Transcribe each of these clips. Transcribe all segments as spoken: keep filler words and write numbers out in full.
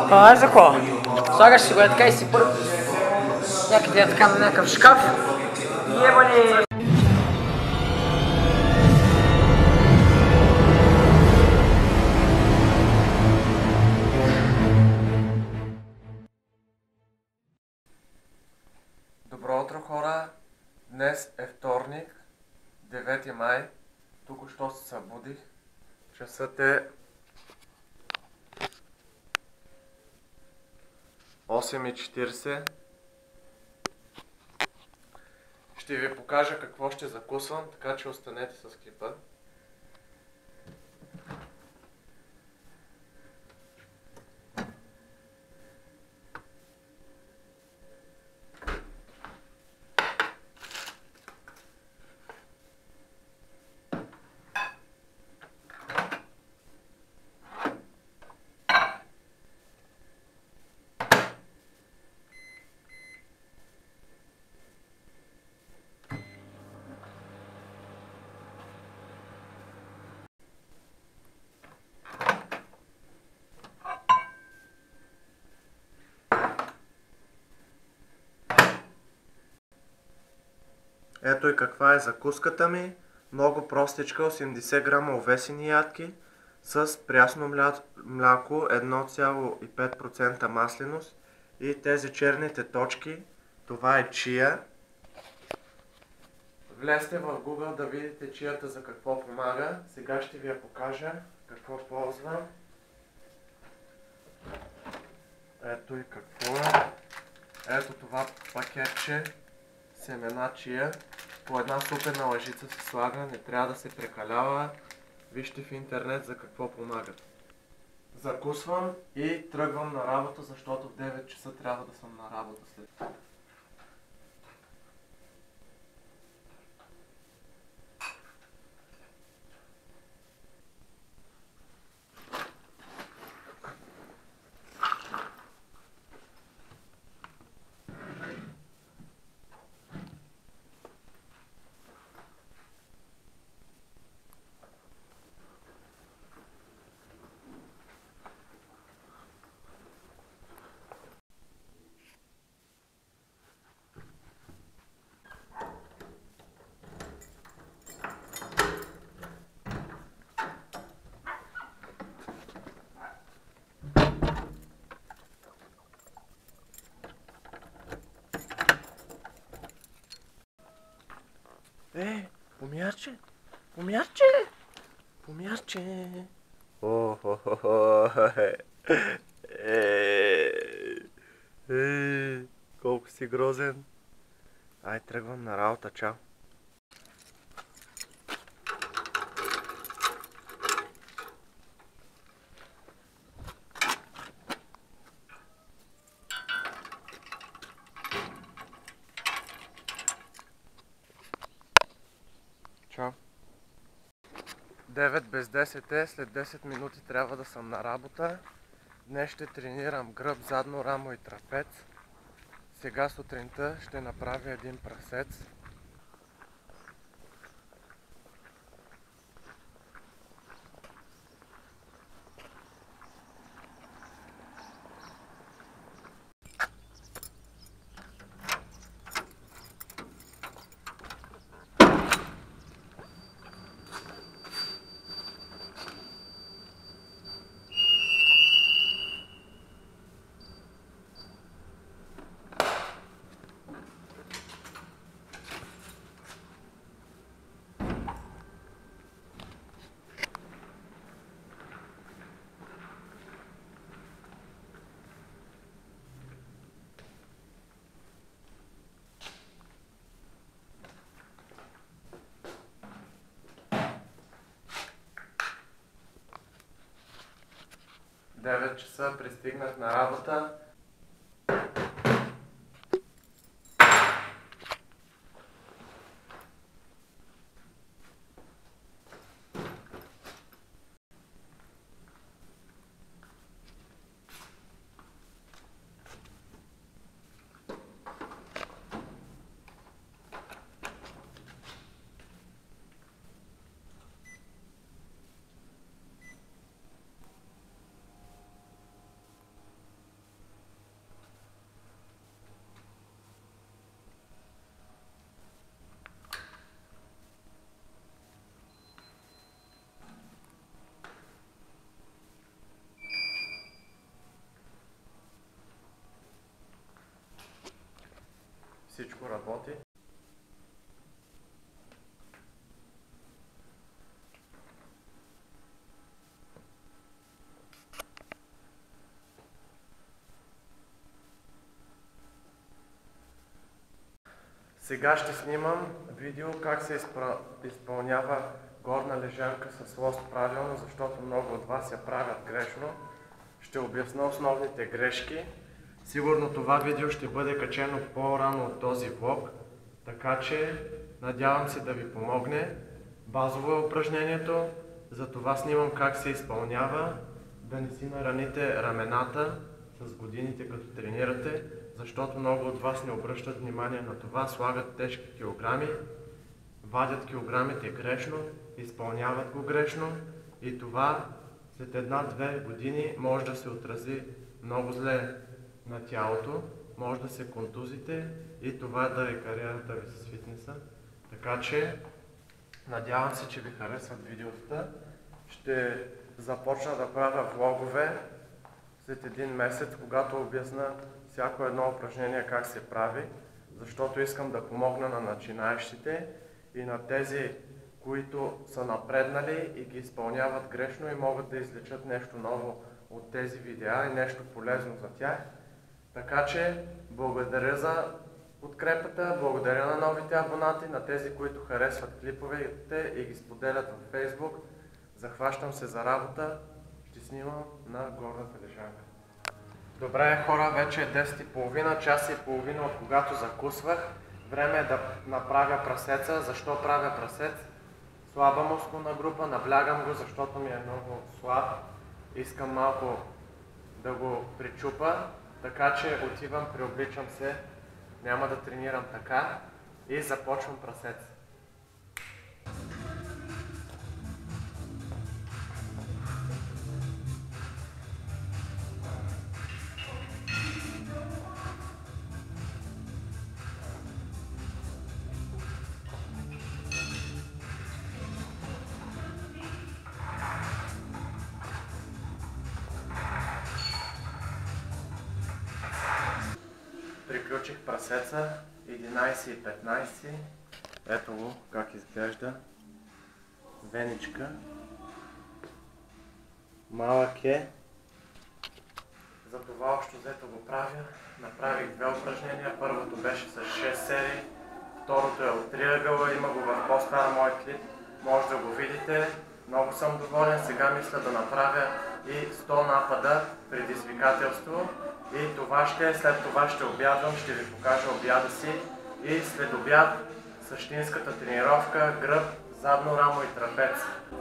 А, за какво? Слагаш си го е така и си първо. Някъде е така на някакъв шкаф. И ева ли... Добро утро, хора! Днес е вторник, девети май. Току-що се събудих. Часът е осем и четирийсет. Ще ви покажа какво ще закусвам, така че останете с клипа. Ето и каква е закуската ми. Много простичка, осемдесет грама овесени ядки с прясно мля... мляко, едно цяло и пет процента масленост и тези черните точки. Това е чия. Влезте в Google да видите чията за какво помага. Сега ще ви я покажа какво ползвам. Ето и какво е. Ето това пакетче семена чия. По една супена лъжица се слага, не трябва да се прекалява. Вижте в интернет за какво помагат. Закусвам и тръгвам на работа, защото в девет часа трябва да съм на работа след. Е, помярче! Помярче! Помярче! О-хо-хо-хо! Е, колко си грозен! Ай, тръгвам на работа, чао! Чао! девет без десет е, след десет минути трябва да съм на работа. Днес ще тренирам гръб, задно рамо и трапец. Сега сутринта ще направя един прасец. девет часа пристигнах на работа. Сега ще снимам видео как се изпра... изпълнява горна лежанка с лост правилно, защото много от вас я правят грешно. Ще обясня основните грешки. Сигурно това видео ще бъде качено по-рано от този влог, така че надявам се да ви помогне. Базово е упражнението, затова снимам как се изпълнява, да не си нараните рамената с годините като тренирате, защото много от вас не обръщат внимание на това, слагат тежки килограми, вадят килограмите грешно, изпълняват го грешно и това след една-две години може да се отрази много зле на тялото, може да се контузите и това да е кариерата ви с фитнеса. Така че надявам се, че ви харесват видеота. Ще започна да правя влогове след един месец, когато обясна всяко едно упражнение как се прави, защото искам да помогна на начинаещите и на тези, които са напреднали и ги изпълняват грешно и могат да излечат нещо ново от тези видеа и нещо полезно за тях. Така че благодаря за подкрепата, благодаря на новите абонати, на тези, които харесват клиповете и ги споделят във Facebook. Захващам се за работа, ще снимам на горната лежанка. Добре хора, вече е десет и половина, час и половина от когато закусвах. Време е да направя прасеца. Защо правя прасец? Слаба мускулна група, наблягам го, защото ми е много слаб. Искам малко да го причупа, така че отивам, преобличам се, няма да тренирам така и започвам прасец. Приключих прасеца, единайсет и петнайсет, ето го как изглежда, веничка, малък е, затова общо взето го правя. Направих две упражнения, първото беше с шест серии, второто е от триъгъла, има го в по-стар мой клип, може да го видите, много съм доволен. Сега мисля да направя и сто напада, предизвикателство. И това ще, след това ще обядвам, ще ви покажа обяда си и след обяд същинската тренировка, гръб, задно рамо и трапец.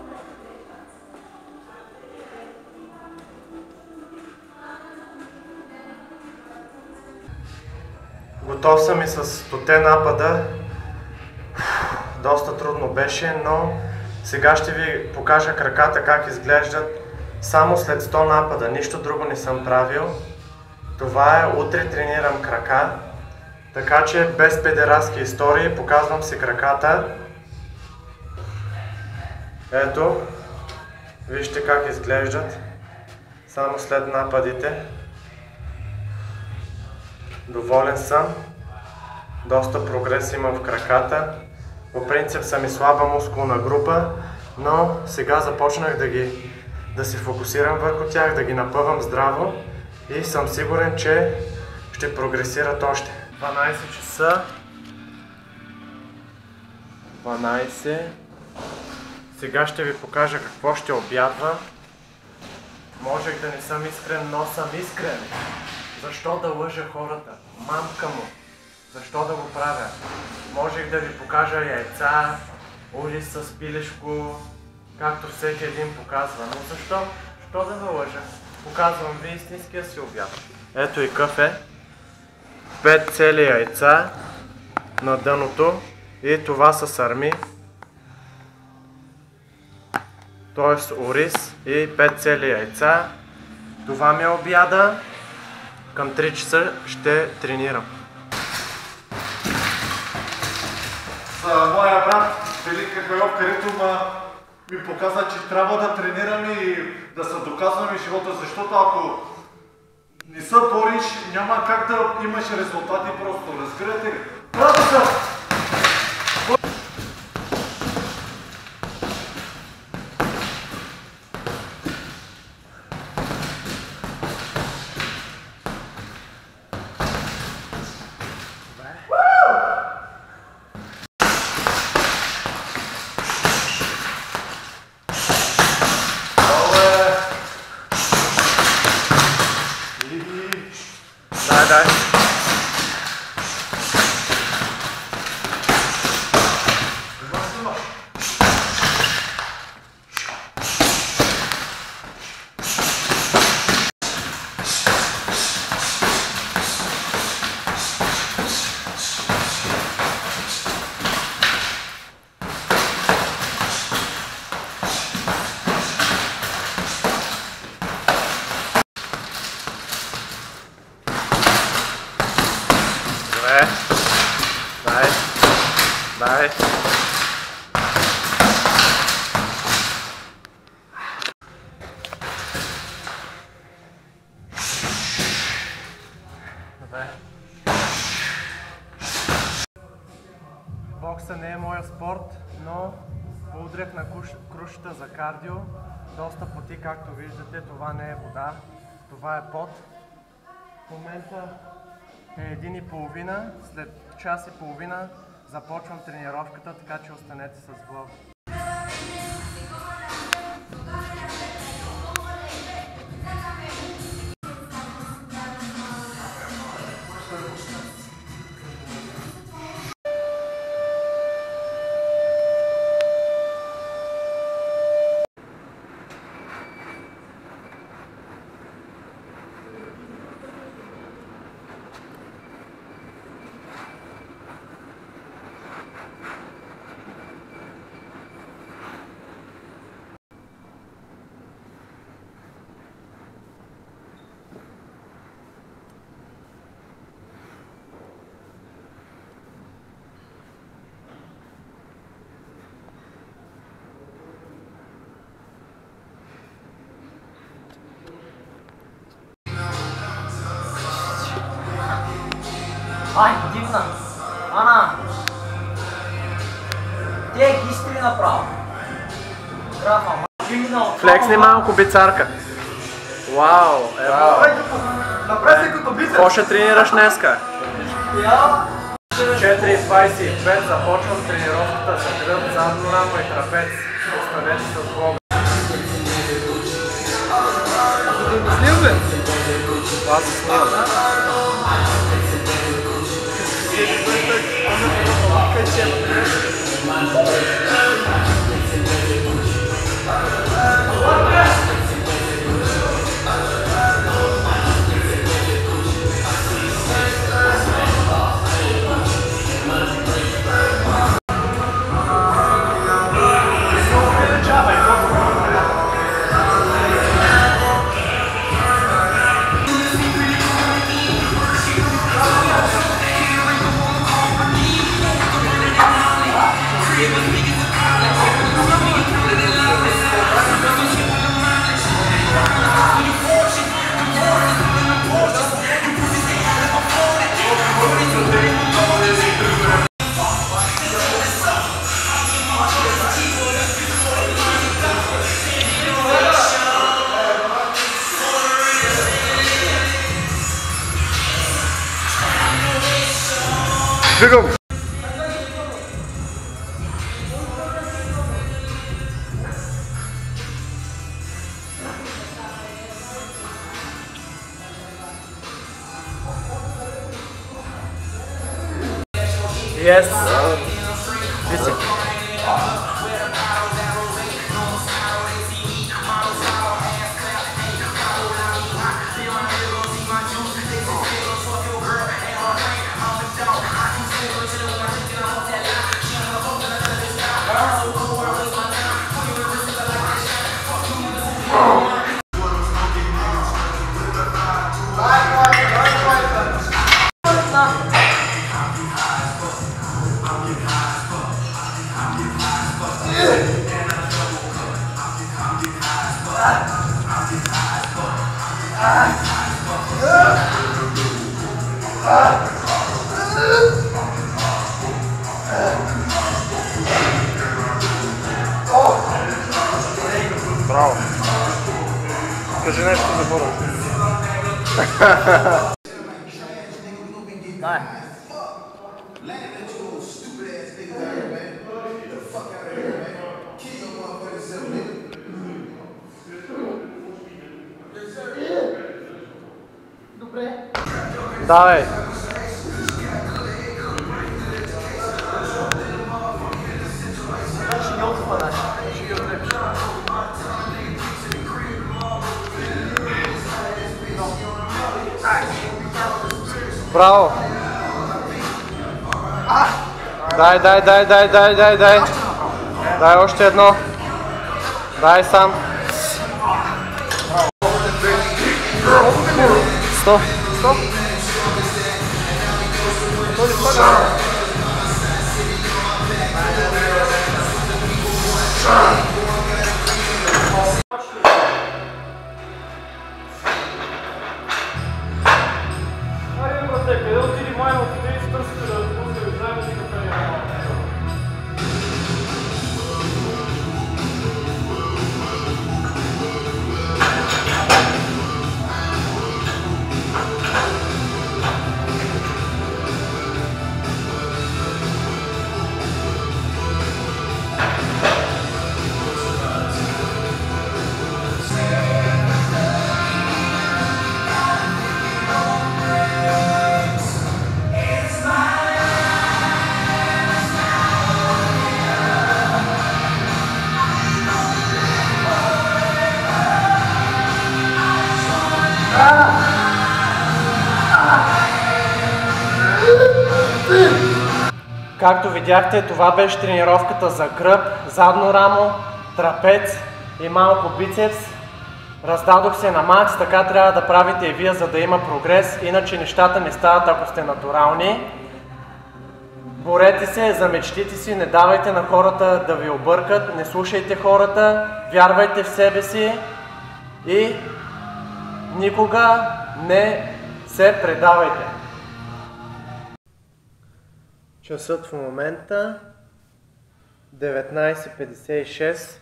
Готов съм и с стоте напада. Доста трудно беше, но сега ще ви покажа краката как изглеждат само след сто напада. Нищо друго не съм правил. Това е, утре тренирам крака, така че без педерастски истории показвам си краката. Ето, вижте как изглеждат, само след нападите. Доволен съм, доста прогрес има в краката. По принцип съм и слаба мускулна група, но сега започнах да ги, да се фокусирам върху тях, да ги напъвам здраво. И съм сигурен, че ще прогресират още. дванайсет часа. дванайсет. Сега ще ви покажа какво ще обядвам. Можех да не съм искрен, но съм искрен. Защо да лъжа хората? Мамка му. Защо да го правя? Можех да ви покажа яйца, ориз с пилешко, както всеки един показва. Но защо? Защо да ме лъжа? Показвам ви истинския си обяд. Ето и кафе. пет цели яйца на дъното и това са сарми. Т.е. ориз и пет цели яйца. Това ми е обяда. Към три часа ще тренирам. За моя брат Велика Хайов, където ми показа, че трябва да тренираме и да се доказваме живота, защото ако не се бориш, няма как да имаш резултати просто. Разбирате ли? Браво се! дай. Добре. Дай. Дай. Добре. Бокса не е моя спорт, но поудрях на крушата за кардио. Доста поти, както виждате, това не е вода, това е пот. В момента е един и половина, след час и половина започвам тренировката, така че останете с влог. Ай, дивна! Ана! Те ги изтри направо. Графа, дивна от... Флексни малко бицарка. Вау, ево. Направи се като бицепс. Какво ще тренираш днеска? четири двайсет и пет започвам тренировката за гръб, задно рамо и трапец. Останете с влога. Снил бе? Това се снимам. Бегам! Yes. Vici. Браво! Кажи нещо за Боров. Дай. Добре. Давай! Браво! Дай, дай, дай, дай, дай, дай, дай! Дай още едно! Дай сам! Сто! Сто! Къде отиди майно, къде изтърсите да пусне заедно си кафе? Както видяхте, това беше тренировката за гръб, задно рамо, трапец и малко бицепс. Раздадох се на макс, така трябва да правите и вие, за да има прогрес, иначе нещата не стават, ако сте натурални. Борете се за мечтите си, не давайте на хората да ви объркат, не слушайте хората, вярвайте в себе си и никога не се предавайте. Часът в момента деветнайсет петдесет и шест.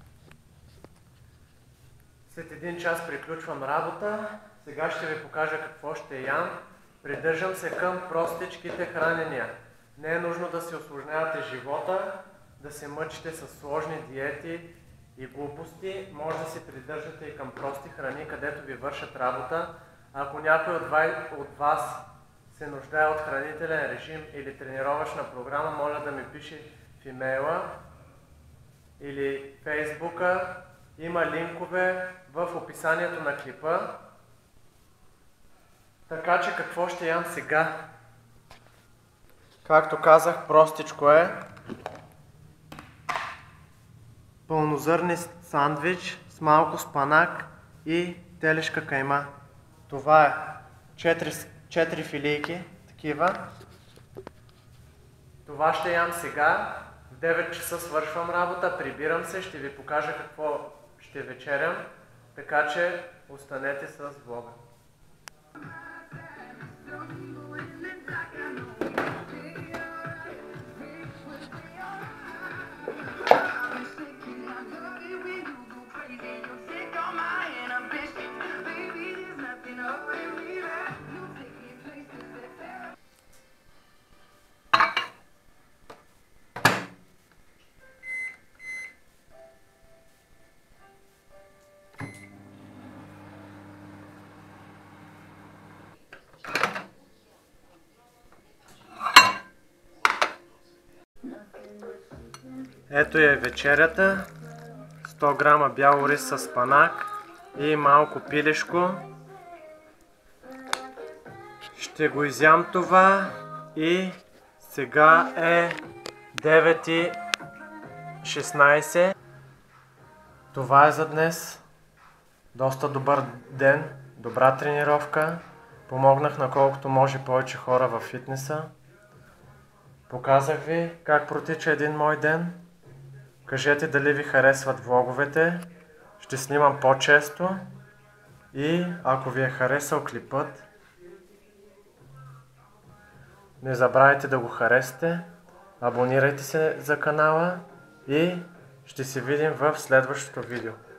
След един час приключвам работа. Сега ще ви покажа какво ще ям. Придържам се към простичките хранения. Не е нужно да си усложнявате живота, да се мъчите с сложни диети и глупости. Може да се придържате и към прости храни, където ви вършат работа. Ако някой от вас се нуждае от хранителен режим или тренировъчна програма, моля да ми пише в имейла или фейсбука. Има линкове в описанието на клипа. Така че какво ще ям сега? Както казах, простичко е. Пълнозърни сандвич с малко спанак и телешка кайма. Това е четири филийки, такива. Това ще ям сега. В девет часа свършвам работа, прибирам се, ще ви покажа какво ще вечерям. Така че останете с влога. Ето е вечерята. сто грама бял рис с спанак и малко пилешко. Ще го изям това и сега е девет и шестнайсет. Това е за днес. Доста добър ден, добра тренировка. Помогнах на колкото може повече хора във фитнеса. Показах ви как протича един мой ден. Кажете дали ви харесват влоговете. Ще снимам по-често. И ако ви е харесал клипът, не забравяйте да го харесате. Абонирайте се за канала и ще се видим в следващото видео.